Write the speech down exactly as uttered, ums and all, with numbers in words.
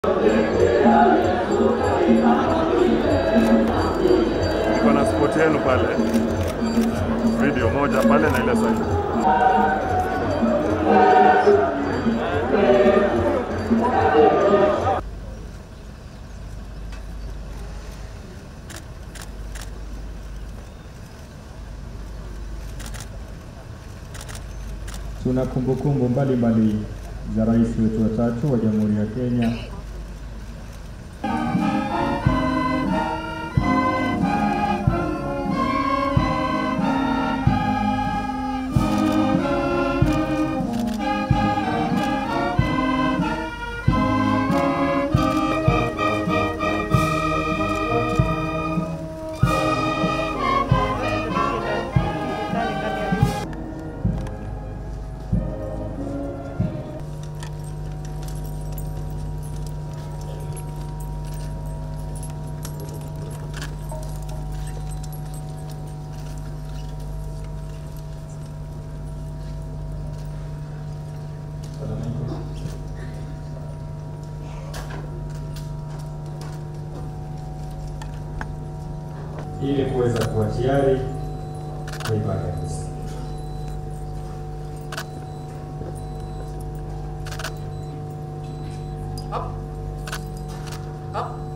Niko na spot yenu pale. Video moja pale na ile side. Tuna kumbukumbu mbalimbali za rais wetu watatu wa Jamhuri ya Kenya. Ili kuweza kuwa tayari kwa ibada hizi. Up. Up.